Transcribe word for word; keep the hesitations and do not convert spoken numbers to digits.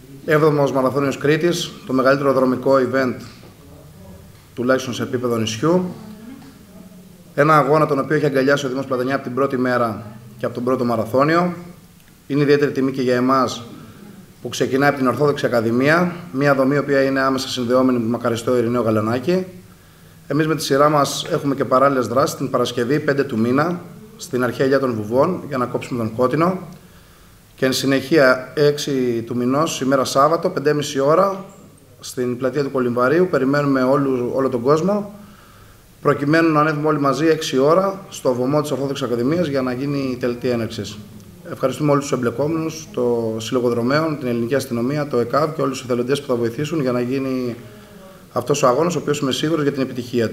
έβδομος Μαραθώνιος Κρήτης, το μεγαλύτερο δρομικό event τουλάχιστον σε επίπεδο νησιού. Ένα αγώνα τον οποίο έχει αγκαλιάσει ο Δήμος Πλατανιά από την πρώτη μέρα και από τον πρώτο μαραθώνιο. Είναι ιδιαίτερη τιμή και για εμάς που ξεκινάει από την Ορθόδοξη Ακαδημία, μια δομή η οποία είναι άμεσα συνδεόμενη με τον μακαριστό Ειρηναίο Γαλανάκη. Εμείς με τη σειρά μας έχουμε και παράλληλες δράσεις την Παρασκευή πέντε του μήνα στην αρχαία Ηλιά των Βουβών για να κόψουμε τον Κότινο. Και εν συνεχεία έξι του μηνός, ημέρα Σάββατο, πέντε και μισή ώρα, στην πλατεία του Κολυμβαρίου. Περιμένουμε όλο, όλο τον κόσμο, προκειμένου να ανέβουμε όλοι μαζί έξι ώρα στο βωμό της Ορθόδοξης Ακαδημίας για να γίνει η τελετή έναρξης. Ευχαριστούμε όλους τους εμπλεκόμενους, το Σύλλογο Δρομέων, την Ελληνική Αστυνομία, το ΕΚΑΒ και όλους τους εθελοντές που θα βοηθήσουν για να γίνει αυτός ο αγώνας, ο οποίος είμαι σίγουρος για την επιτυχία του.